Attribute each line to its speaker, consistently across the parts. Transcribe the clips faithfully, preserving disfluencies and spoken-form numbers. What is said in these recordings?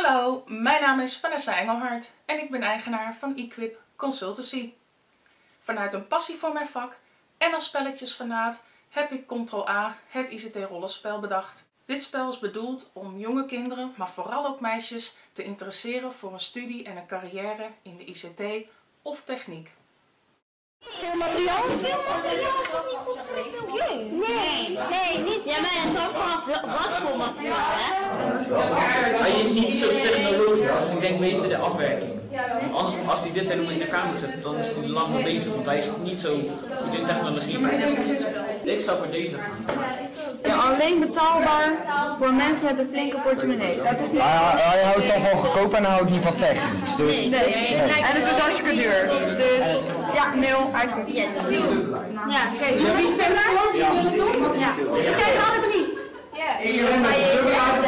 Speaker 1: Hallo, mijn naam is Vanessa Engelhard en ik ben eigenaar van Equip Consultancy. Vanuit een passie voor mijn vak en als spelletjesfanaat heb ik Control A, het I C T-rollenspel, bedacht. Dit spel is bedoeld om jonge kinderen, maar vooral ook meisjes, te interesseren voor een studie en een carrière in de I C T of techniek.
Speaker 2: Veel materiaal? Veel materiaal is toch niet goed voor het milieu? Nee, nee, niet. Ja, maar het was vanaf wat voor materiaal, hè?
Speaker 3: Hij is niet zo technologisch, dus ik denk beter de afwerking. Anders, als hij dit helemaal in elkaar moet zetten, dan is hij lang mee bezig, want hij is niet zo goed in technologie. Ik zou voor deze gaan.
Speaker 4: Ja, alleen betaalbaar voor mensen met een flinke portemonnee. Dat is niet...
Speaker 5: Hij, hij houdt dan van goedkoop en hij houdt niet van technisch. Dus...
Speaker 4: Nee, nee. En het is hartstikke duur. Dus ja, nul, uitkomt.
Speaker 2: Ja, kijk, dus wie stemt voor? Wie willen doen? Ja. Ze krijgen alle drie. Ja. Ik ga je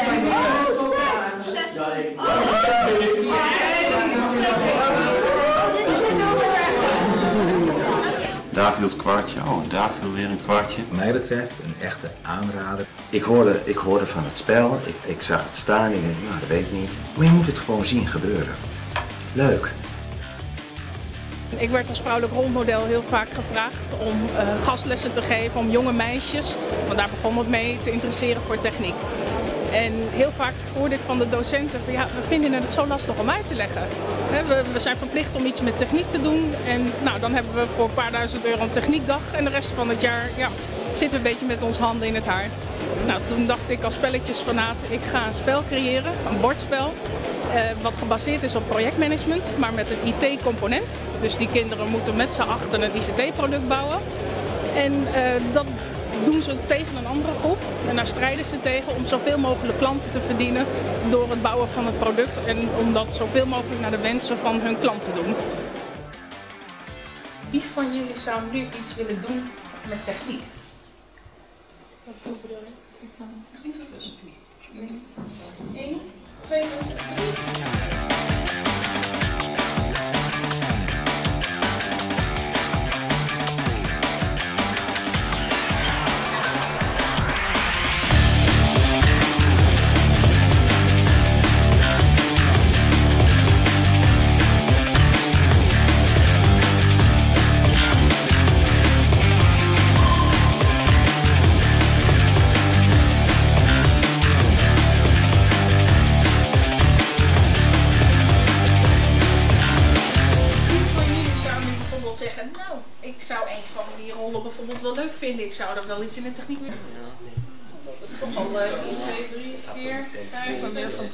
Speaker 6: Daar viel het kwartje, oh daar viel weer een kwartje.
Speaker 7: Wat mij betreft een echte aanrader.
Speaker 6: Ik hoorde, ik hoorde van het spel, ik, ik zag het staan en ik dacht, nou dat weet ik niet. Maar je moet het gewoon zien gebeuren. Leuk.
Speaker 1: Ik werd als vrouwelijk rolmodel heel vaak gevraagd om uh, gastlessen te geven om jonge meisjes, want daar begon het mee, te interesseren voor techniek. En heel vaak hoorde ik van de docenten van ja, we vinden het zo lastig om uit te leggen. We, we zijn verplicht om iets met techniek te doen en nou, dan hebben we voor een paar duizend euro een techniekdag en de rest van het jaar ja, zitten we een beetje met onze handen in het haar. Nou, toen dacht ik als spelletjesfanaat, ik ga een spel creëren, een bordspel. Uh, wat gebaseerd is op projectmanagement, maar met een I T-component. Dus die kinderen moeten met z'n achten een I C T-product bouwen. En uh, dat doen ze tegen een andere groep. En daar strijden ze tegen om zoveel mogelijk klanten te verdienen door het bouwen van het product. En om dat zoveel mogelijk naar de wensen van hun klant te doen. Wie van jullie zou nu iets willen doen met techniek? Wat bedoel je? Eén, twee, drie. Zeggen, nou, ik zou een van die rollen bijvoorbeeld wel leuk vinden. Ik zou er wel iets in de techniek willen. Dat is toch al één, twee, drie, vier, vijf. Van het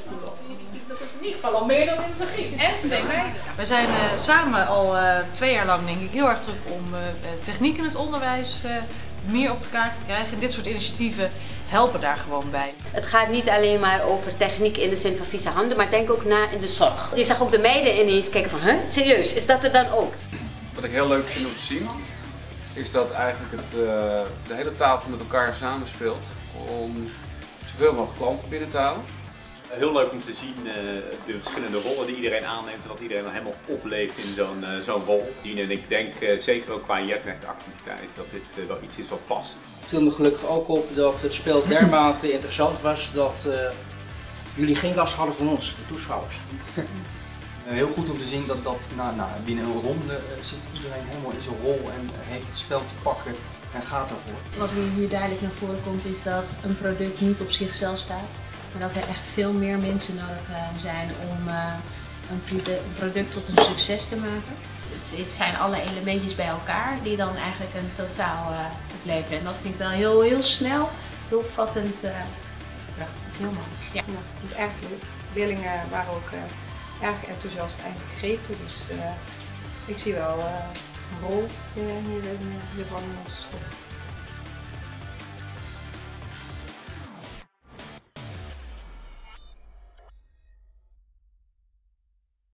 Speaker 1: dat is in ieder geval al meer dan in het begin. En twee meiden.
Speaker 8: We zijn uh, samen al uh, twee jaar lang denk ik heel erg druk om uh, techniek in het onderwijs uh, meer op de kaart te krijgen. En dit soort initiatieven helpen daar gewoon bij.
Speaker 9: Het gaat niet alleen maar over techniek in de zin van vieze handen, maar denk ook na in de zorg. Je zag ook de meiden ineens kijken van, huh, serieus, is dat er dan ook?
Speaker 10: Wat ik heel leuk vind om te zien, is dat eigenlijk het, uh, de hele tafel met elkaar samenspeelt om zoveel mogelijk klanten binnen te halen.
Speaker 11: Heel leuk om te zien uh, de verschillende rollen die iedereen aanneemt en dat iedereen dan helemaal opleeft in zo'n uh, zo'n rol. En ik denk uh, zeker ook qua jetnet-activiteit dat dit uh, wel iets is wat past.
Speaker 12: Het viel me gelukkig ook op dat het spel dermate interessant was dat uh, jullie geen last hadden van ons, de toeschouwers.
Speaker 13: Heel goed om te zien dat, dat nou, nou, binnen een ronde uh, zit iedereen helemaal in zijn rol en uh, heeft het spel te pakken en gaat daarvoor.
Speaker 14: Wat hier duidelijk naar voren komt is dat een product niet op zichzelf staat, maar dat er echt veel meer mensen nodig uh, zijn om uh, een, een product tot een succes te maken. Het, het zijn alle elementjes bij elkaar die dan eigenlijk een totaal uh, opleveren en dat vind ik wel heel, heel snel, heel vattend uh, gebracht. Dat is heel mooi. Ja.
Speaker 4: Nou, ik vond het erg leuk. Leerlingen waren ook uh, erg enthousiast eingegrepen, dus uh, ik zie wel uh, een rol uh, hier in de Brandende School.